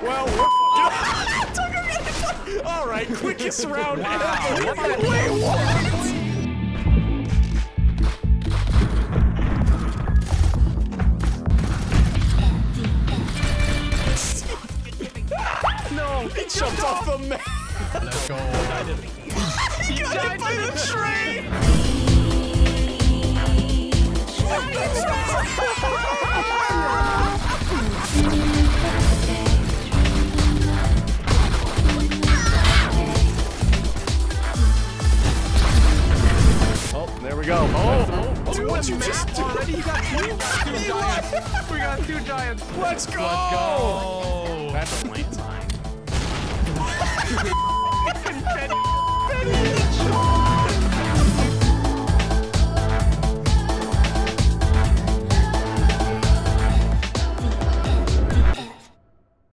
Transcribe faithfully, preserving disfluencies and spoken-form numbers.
Well, we're all right, quickest round ever. Wait, what? No, he jumped off the map. Let's go. He got hit by the train. Oh, there we go. Oh, oh, Dude, what you just do? already? You got two, you got two giants. We got two giants. Let's go. Let's go.